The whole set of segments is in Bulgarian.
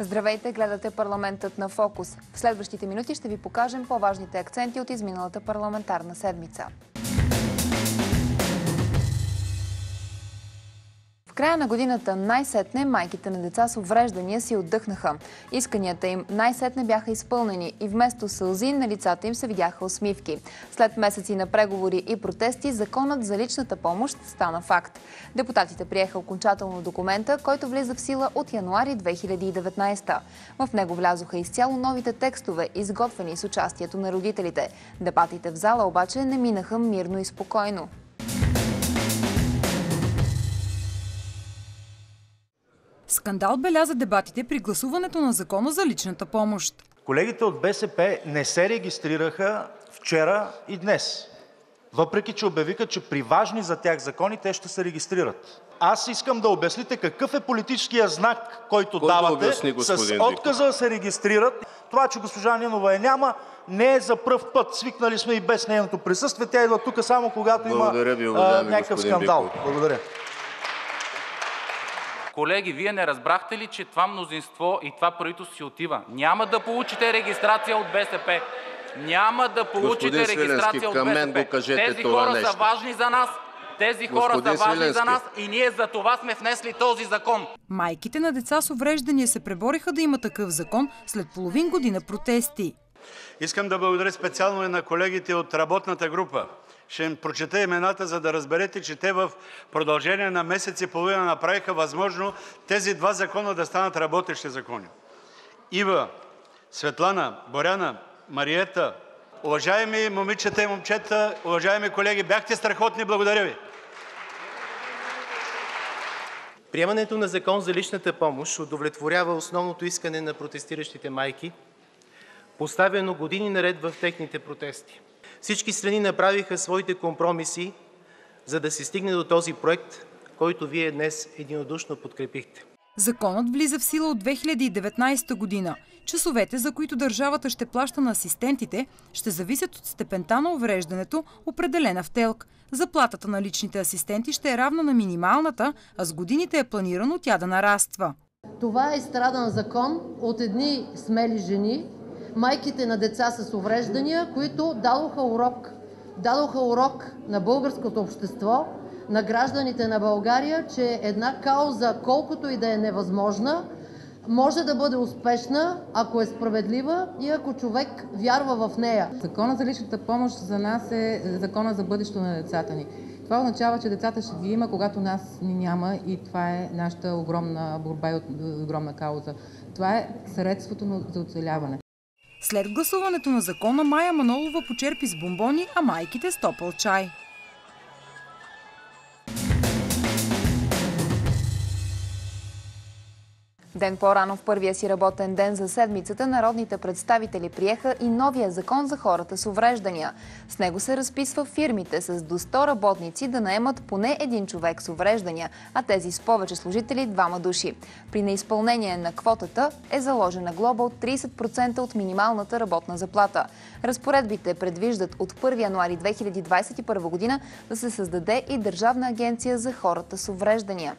Здравейте, гледате парламентът на Фокус. В следващите минути ще ви покажем по-важните акценти от изминалата парламентарна седмица. В края на годината най-сетне майките на деца с увреждания си отдъхнаха. Исканията им най-сетне бяха изпълнени и вместо сълзи на лицата им се видяха усмивки. След месеци на преговори и протести, законът за личната помощ стана факт. Депутатите приеха окончателно документа, който влиза в сила от януари 2019. В него влязоха изцяло новите текстове, изготвени с участието на родителите. Дебатите в зала обаче не минаха мирно и спокойно. Скандал беляза дебатите при гласуването на закона за личната помощ. Колегите от БСП не се регистрираха вчера и днес, въпреки че обявиха, че при важни за тях закони те ще се регистрират. Аз искам да обясните какъв е политическия знак, който давате с отказа да се регистрират. Това, че госпожа Нинова я няма, не е за пръв път. Свикнали сме и без нейното присъствие. Тя идва тук само когато има някакъв скандал. Благодаря. Колеги, вие не разбрахте ли, че това мнозинство и това правителство си отива? Няма да получите регистрация от БСП. Няма да получите регистрация от БСП. Тези хора са важни за нас. Тези хора са важни за нас и ние за това сме внесли този закон. Майките на деца с увреждания се пребориха да има такъв закон след половин година протести. Искам да благодаря специално и на колегите от работната група. Ще им прочета имената, за да разберете, че те в продължение на месец и половина направиха възможно тези два закона да станат работещи закони. Ива, Светлана, Боряна, Мариета, уважаеми момичета и момчета, уважаеми колеги, бяхте страхотни, благодаря ви. Приемането на закон за личната помощ удовлетворява основното искане на протестиращите майки, поставено години наред в техните протести. Всички страни направиха своите компромиси, за да се стигне до този проект, който вие днес единодушно подкрепихте. Законът влиза в сила от 2019 година. Часовете, за които държавата ще плаща на асистентите, ще зависят от степента на увреждането, определена в ТЕЛК. Заплатата на личните асистенти ще е равна на минималната, а с годините е планирано тя да нараства. Това е изстрадан закон от едни смели жени, майките на деца с увреждания, които дадоха урок на българското общество, на гражданите на България, че една кауза, колкото и да е невъзможна, може да бъде успешна, ако е справедлива и ако човек вярва в нея. Законът за личната помощ за нас е закона за бъдещето на децата ни. Това означава, че децата ще ги има, когато нас ни няма, и това е нашата огромна борба и огромна кауза. Това е средството за оцеляване. След гласуването на закона Мая Манолова почерпи с бомбони, а майките с топъл чай. Ден по-рано в първия си работен ден за седмицата народните представители приеха и новия закон за хората с увреждания. С него се разписва фирмите с до 100 работници да наемат поне един човек с увреждания, а тези с повече служители 2 души. При неизпълнение на квотата е заложена глоба от 30% от минималната работна заплата. Разпоредбите предвиждат от 1 януари 2021 година да се създаде и Държавна агенция за хората с увреждания.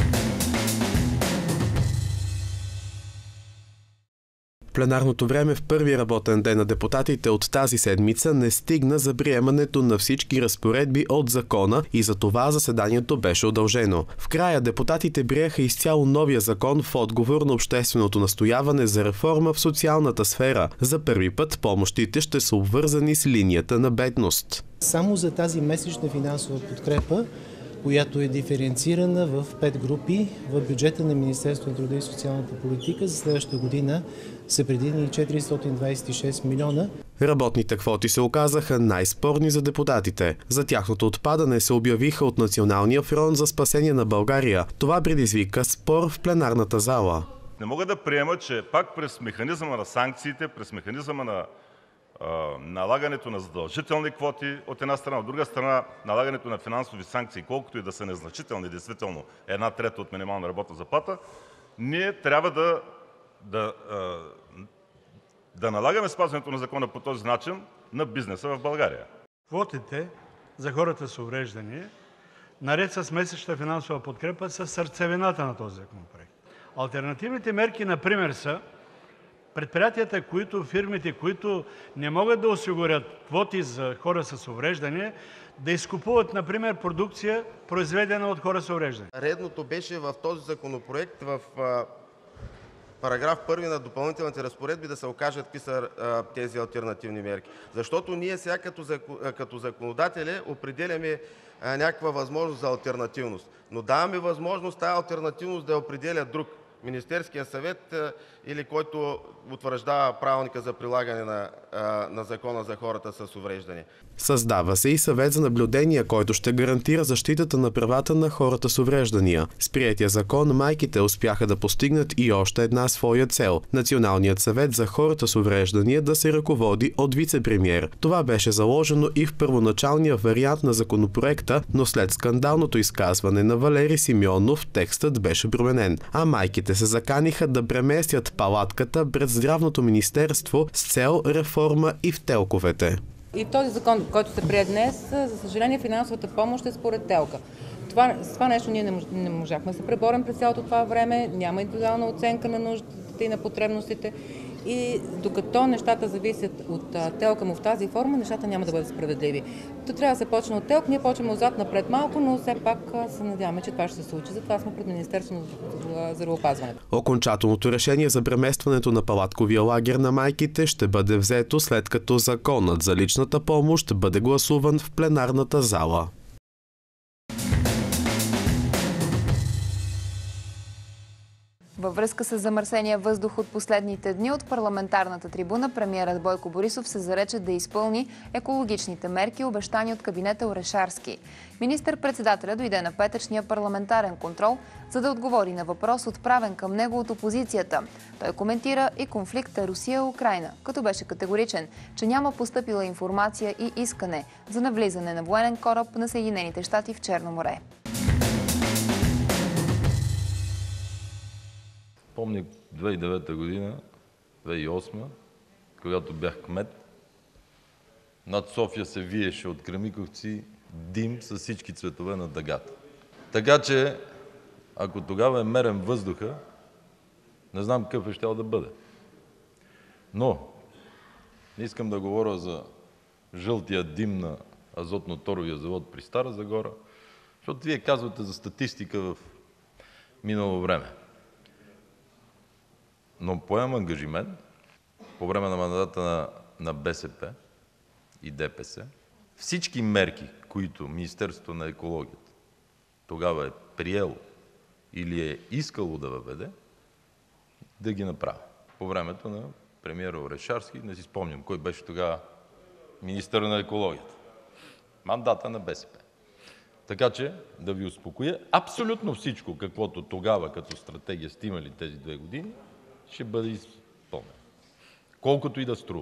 Пленарното време в първия работен ден на депутатите от тази седмица не стигна за приемането на всички разпоредби от закона и за това заседанието беше удължено. В края депутатите приеха изцяло новия закон в отговор на общественото настояване за реформа в социалната сфера. За първи път помощите ще са обвързани с линията на бедност. Само за тази месечна финансова подкрепа, която е диференцирана в 5 групи в бюджета на Министерството на труда и социалната политика за следващата година, са предвидени 426 милиона. Работните квоти се оказаха най-спорни за депутатите. За тяхното отпадане се обявиха от Националния фронт за спасение на България. Това предизвика спор в пленарната зала. Не мога да приема, че пак през механизма на санкциите, през механизма на налагането на задължителни квоти от една страна, от друга страна налагането на финансови санкции, колкото и да са незначителни, действително 1/3 от минимална работна заплата, ние трябва да налагаме спазването на закона по този начин на бизнеса в България. Квотите за хората с увреждания, наред с месечната финансова подкрепа, са сърцевината на този законопроект. Алтернативните мерки, например, са предприятията, фирмите, които не могат да осигурят квоти за хора с увреждания, да изкупуват, например, продукция, произведена от хора с увреждания. Редното беше в този законопроект, в параграф 1 на допълнителните разпоредби да се окажат какви са тези алтернативни мерки. Защото ние сега като законодатели определяме някаква възможност за алтернативност, но даваме възможност тази алтернативност да я определя друг. Министерския съвет или който утвърждава правилника за прилагане на Закона за хората с увреждания. Създава се и съвет за наблюдение, който ще гарантира защитата на правата на хората с увреждания. С приетия закон майките успяха да постигнат и още една своя цел – Националният съвет за хората с увреждания да се ръководи от вице-премиер. Това беше заложено и в първоначалния вариант на законопроекта, но след скандалното изказване на Валери Симеонов текстът беше променен, а майките се заканиха да преместят палатката пред Здравното министерство с цел реформа и в телковете. И този закон, който се прие днес, за съжаление финансовата помощ е според телка. С това нещо ние не можахме да се преборим през цялото това време, няма индивидуална оценка на нуждите и на потребностите. И докато нещата зависят от телка му в тази форма, нещата няма да бъдат справедливи. То трябва да се почне от телка, ние почваме отзад напред малко, но все пак се надяваме, че това ще се случи. Затова сме пред Министерството на здравеопазването. Окончателното решение за преместването на палатковия лагер на майките ще бъде взето след като законът за личната помощ бъде гласуван в пленарната зала. Във връзка с замърсения въздух от последните дни от парламентарната трибуна, премиерът Бойко Борисов се зарече да изпълни екологичните мерки, обещани от кабинета Орешарски. Министър-председателят дойде на петъчния парламентарен контрол, за да отговори на въпрос, отправен към него от опозицията. Той коментира и конфликта Русия-Украйна, като беше категоричен, че няма постъпила информация и искане за навлизане на военен кораб на Съединените щати в Черно море. Помня 2009 година, 2008, когато бях кмет, над София се виеше от Кремиковци дим с всички цветове на дъгата. Така че, ако тогава е мерен въздуха, не знам какъв е щял да бъде. Но, не искам да говоря за жълтия дим на азотно-торовия завод при Стара Загора, защото вие казвате за статистика в минало време. Но поемам ангажимент по време на мандата на БСП и ДПС всички мерки, които Министерството на екологията тогава е приело или е искало да въведе, да ги направя. По времето на премиера Орешарски, не си спомням кой беше тогава министър на екологията. Мандата на БСП. Така че да ви успокоя, абсолютно всичко, каквото тогава като стратегия сте имали тези 2 години, ще бъде изпълнено. Колкото и да струва.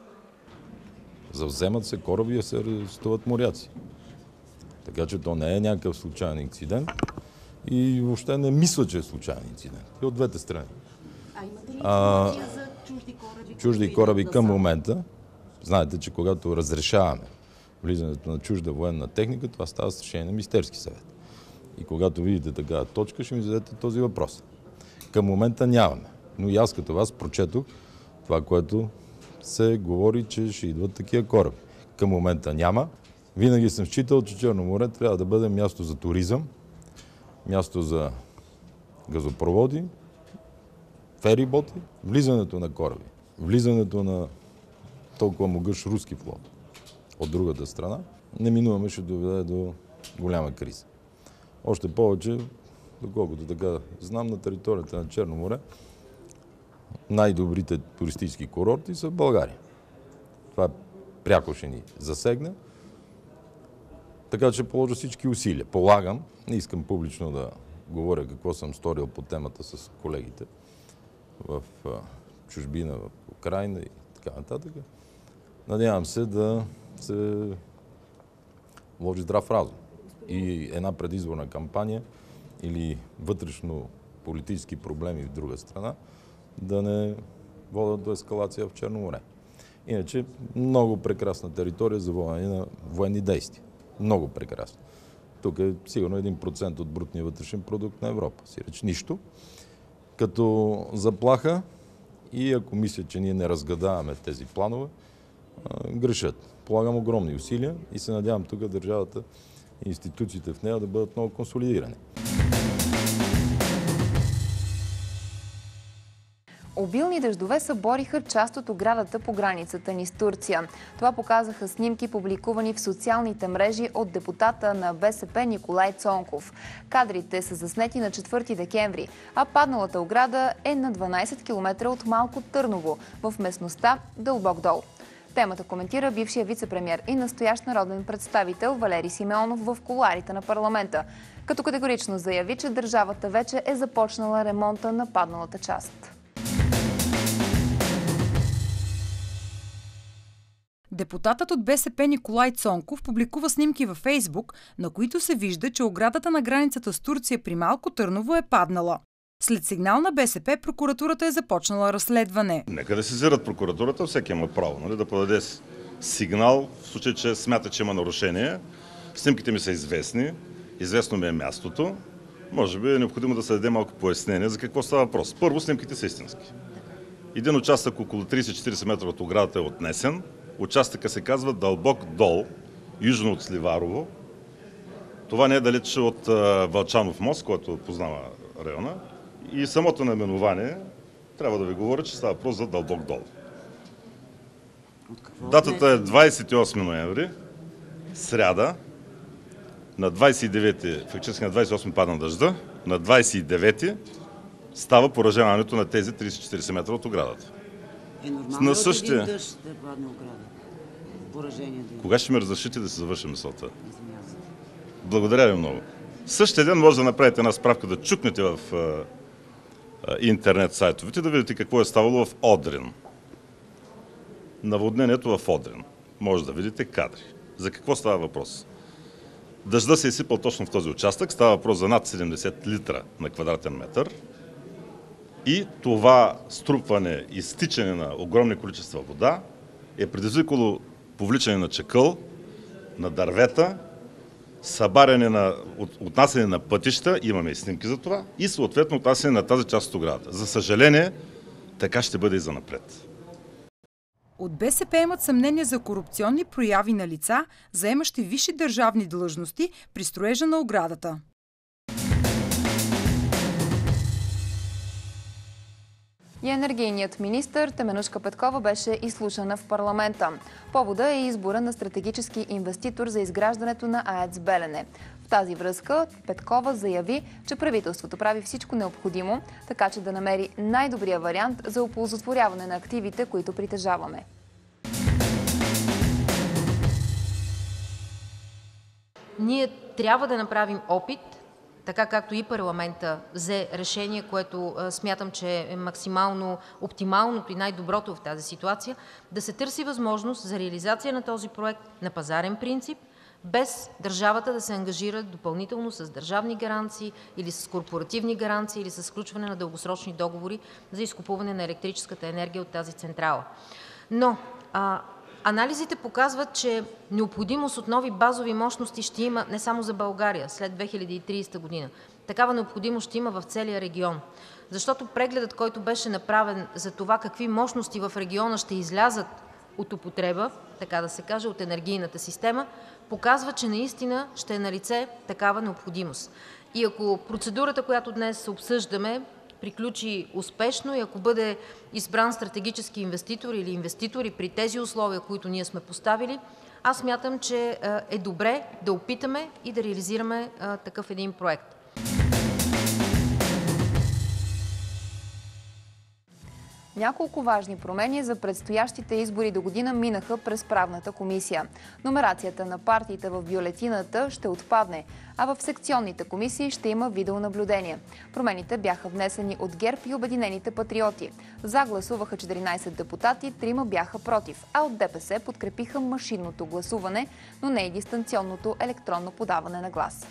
Завземат се кораби и се арестуват моряци. Така че то не е някакъв случайен инцидент и въобще не мисля, че е случайен инцидент. И от двете страни. Имате ли информация за чужди кораби? Чужди кораби към момента, знаете, че когато разрешаваме влизането на чужда военна техника, това става с решение на Министерски съвет. И когато видите такава точка, ще ми зададете този въпрос. Към момента нямаме. Но и аз като вас прочетох това, което се говори, че ще идват такива кораби. Към момента няма. Винаги съм считал, че Черно море трябва да бъде място за туризъм, място за газопроводи, фериботи, влизането на кораби, влизането на толкова могъщ руски флот от другата страна, неминуемо ще доведе до голяма криза. Още повече, доколкото така знам, на територията на Черно море най-добрите туристически курорти са в България. Това пряко ще ни засегне. Така че положа всички усилия. Полагам, не искам публично да говоря какво съм сторил по темата с колегите в чужбина, в Украйна и така нататък. Надявам се да се вложи здрав разум. И една предизборна кампания или вътрешно политически проблеми в друга страна да не водят до ескалация в Черно море. Иначе много прекрасна територия за водене на военни действия. Много прекрасно. Тук е сигурно 1% от брутния вътрешен продукт на Европа. Си реч нищо. като заплаха и ако мислят, че ние не разгадаваме тези планове, грешат. Полагам огромни усилия и се надявам тук държавата и институциите в нея да бъдат много консолидирани. Обилни дъждове събориха част от оградата по границата ни с Турция. Това показаха снимки, публикувани в социалните мрежи от депутата на БСП Николай Цонков. Кадрите са заснети на 4 декември, а падналата ограда е на 12 км от Малко Търново, в местността Дълбок дол. Темата коментира бившия вицепремиер и настоящ народен представител Валери Симеонов в кулоарите на парламента, като категорично заяви, че държавата вече е започнала ремонта на падналата част. Депутатът от БСП Николай Цонков публикува снимки във Фейсбук, на които се вижда, че оградата на границата с Турция при Малко Търново е паднала. След сигнал на БСП, прокуратурата е започнала разследване. Нека да сезират прокуратурата, всеки има право да подаде сигнал, в случай, че смята, че има нарушение. Снимките ми са известни, известно ми е мястото. Може би е необходимо да се даде малко пояснение за какво става въпрос. Първо, снимките са истински. Един участък около 30-40 метра от оградата е отнесен. Участъка се казва Дълбок дол, южно от Сливарово. Това не е далеч от Вълчанов мост, който познава района. И самото наименование трябва да ви говоря, че става въпрос за Дълбок дол. Датата е 28 ноември, сряда. На 29, фактически на 28 падна дъжда, на 29 става поражаването на тези 30-40 метра от оградата. Е нормално от един дъжд да падне ограда. Поражение. Кога ще ме разрешите да се завърши мисълта? Благодаря ви много. Същия ден може да направите една справка, да чукнете в интернет сайтовете, да видите какво е ставало в Одрин. Наводнението в Одрин. Може да видите кадри. За какво става въпрос? Дъжда се е сипал точно в този участък. Става въпрос за над 70 литра на квадратен метър. И това струпване и стичане на огромни количества вода е предизвикало повличане на чакъл, на дървета, събаряне отнасяне на пътища, имаме и снимки за това, и съответно отнасяне на тази част от оградата. За съжаление, така ще бъде и занапред. От БСП имат съмнение за корупционни прояви на лица, заемащи висши държавни длъжности при строежа на оградата. И енергийният министър Теменужка Петкова беше изслушана в парламента. Повода е избора на стратегически инвеститор за изграждането на АЕЦ Белене. В тази връзка Петкова заяви, че правителството прави всичко необходимо, така че да намери най-добрия вариант за оползотворяване на активите, които притежаваме. Ние трябва да направим опит, така както и парламента взе решение, което смятам, че е максимално оптималното и най-доброто в тази ситуация, да се търси възможност за реализация на този проект на пазарен принцип, без държавата да се ангажира допълнително с държавни гаранции или с корпоративни гаранции или с сключване на дългосрочни договори за изкупуване на електрическата енергия от тази централа. Но анализите показват, че необходимост от нови базови мощности ще има не само за България след 2030 година. Такава необходимост ще има в целия регион. Защото прегледът, който беше направен за това какви мощности в региона ще излязат от употреба, така да се каже, от енергийната система, показва, че наистина ще е налице такава необходимост. И ако процедурата, която днес обсъждаме, приключи успешно и ако бъде избран стратегически инвеститор или инвеститори при тези условия, които ние сме поставили, аз смятам, че е добре да опитаме и да реализираме такъв един проект. Няколко важни промени за предстоящите избори до година минаха през правната комисия. Номерацията на партиите в бюлетината ще отпадне, а в секционните комисии ще има видеонаблюдение. Промените бяха внесени от ГЕРБ и Обединените патриоти. За гласуваха 14 депутати, 3 бяха против, а от ДПС подкрепиха машинното гласуване, но не и дистанционното електронно подаване на глас.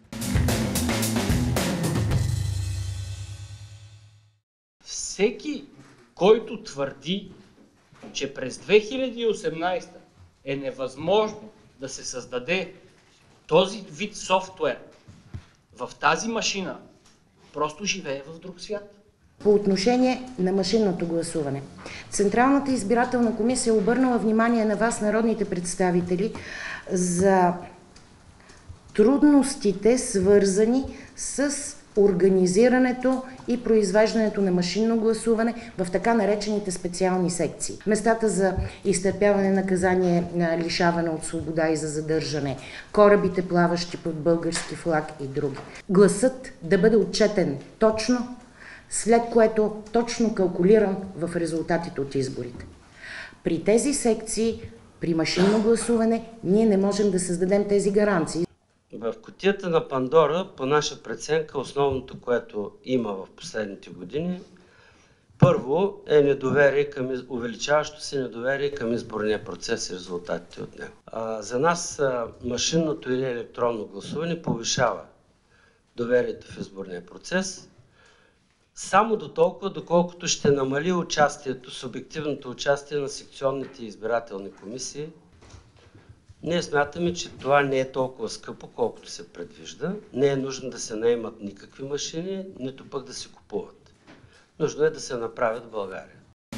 Всеки, който твърди, че през 2018 е невъзможно да се създаде този вид софтуер в тази машина, просто живее в друг свят. По отношение на машинното гласуване. Централната избирателна комисия е обърнала внимание на вас, народните представители, за трудностите, свързани с организирането и произвеждането на машинно гласуване в така наречените специални секции. Местата за изтърпяване на наказание, лишаване от свобода и за задържане, корабите, плаващи под български флаг и други. Гласът да бъде отчетен точно, след което точно калкулиран в резултатите от изборите. При тези секции, при машинно гласуване, ние не можем да създадем тези гаранции. В кутията на Пандора, по наша преценка, основното, което има в последните години, първо е недоверие увеличаващо се недоверие към изборния процес и резултатите от него. За нас машинното или електронно гласуване повишава доверието в изборния процес, само до толкова, доколкото ще намали участието, субективното участие на секционните избирателни комисии. Ние смятаме, че това не е толкова скъпо, колкото се предвижда. Не е нужно да се наемат никакви машини, нито пък да се купуват. Нужно е да се направят в България.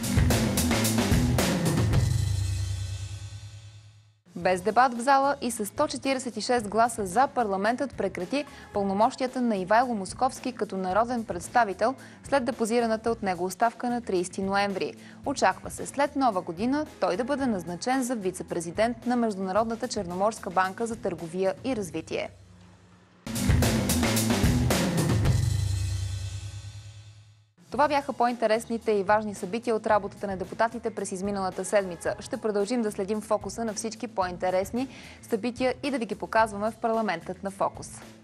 Без дебат в зала и с 146 гласа за, парламентът прекрати пълномощията на Ивайло Московски като народен представител след депозираната от него оставка на 30 ноември. Очаква се след Нова година той да бъде назначен за вице-президент на Международната черноморска банка за търговия и развитие. Това бяха по-интересните и важни събития от работата на депутатите през изминалата седмица. Ще продължим да следим фокуса на всички по-интересни събития и да ви ги показваме в парламентът на Фокус.